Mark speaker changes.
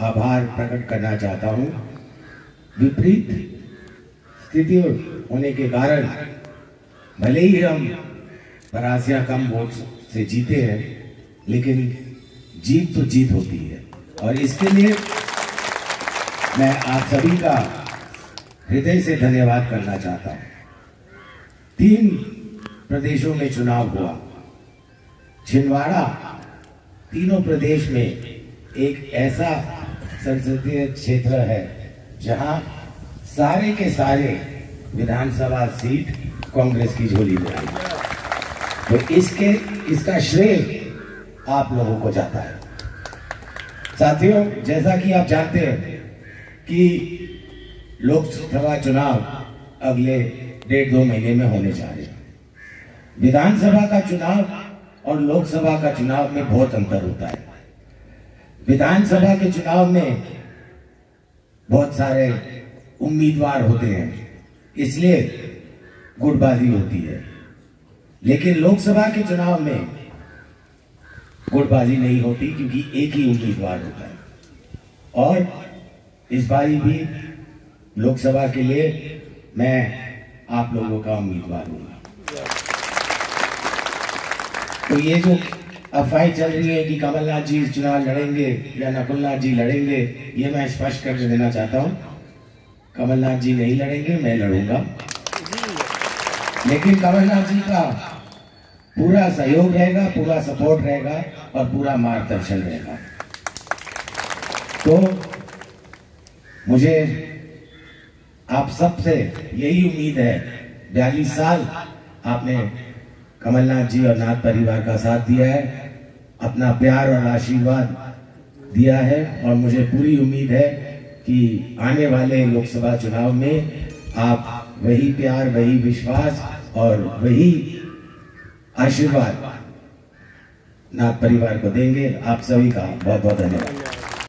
Speaker 1: आभार प्रकट करना चाहता हूं। विपरीत स्थिति होने के कारण भले ही हम परासिया कम वोट से जीते हैं, लेकिन जीत तो जीत होती है और इसके लिए मैं आप सभी का हृदय से धन्यवाद करना चाहता हूं। 3 प्रदेशों में चुनाव हुआ। छिंदवाड़ा तीनों प्रदेश में एक ऐसा संसदीय क्षेत्र है जहां सारे के सारे विधानसभा सीट कांग्रेस की झोली में आई, तो इसका श्रेय आप लोगों को जाता है। साथियों, जैसा कि आप जानते हैं कि लोकसभा चुनाव अगले 1.5-2 महीने में होने जा रहे हैं। विधानसभा का चुनाव और लोकसभा का चुनाव में बहुत अंतर होता है। विधानसभा के चुनाव में बहुत सारे उम्मीदवार होते हैं, इसलिए गुटबाजी होती है, लेकिन लोकसभा के चुनाव में गुटबाजी नहीं होती क्योंकि एक ही उम्मीदवार होता है। और इस बारी भी लोकसभा के लिए मैं आप लोगों का उम्मीदवार हूँ। तो ये जो अफवाहें चल रही है कि कमलनाथ जी चुनाव लड़ेंगे या नकुलनाथ जी लड़ेंगे, ये मैं स्पष्ट कर देना चाहता हूं। कमलनाथ जी नहीं लड़ेंगे, मैं लड़ूंगा, लेकिन कमलनाथ जी का पूरा सहयोग रहेगा, पूरा सपोर्ट रहेगा और पूरा मार्गदर्शन रहेगा। तो मुझे आप सबसे यही उम्मीद है। 42 साल आपने कमलनाथ जी और नाथ परिवार का साथ दिया है, अपना प्यार और आशीर्वाद दिया है, और मुझे पूरी उम्मीद है कि आने वाले लोकसभा चुनाव में आप वही प्यार, वही विश्वास और वही आशीर्वाद नाथ परिवार को देंगे। आप सभी का बहुत बहुत धन्यवाद।